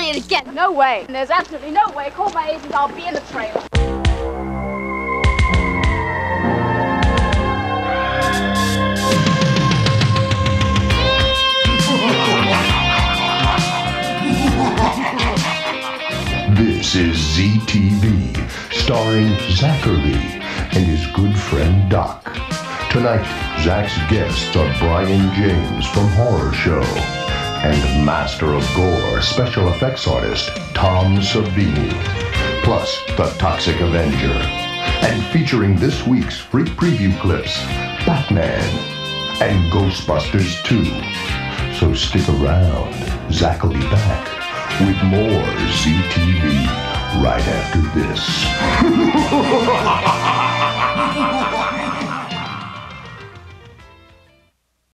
try it again. No way. And there's absolutely no way. Call my agent. I'll be in the trailer. This is ZTV, starring Zacherley and his good friend Doc. Tonight, Zach's guests are Brian James from Horror Show and Master of Gore special effects artist Tom Savini, plus the Toxic Avenger. And featuring this week's freak preview clips, Batman and Ghostbusters 2. So stick around, Zach will be back with more ZTV right after this.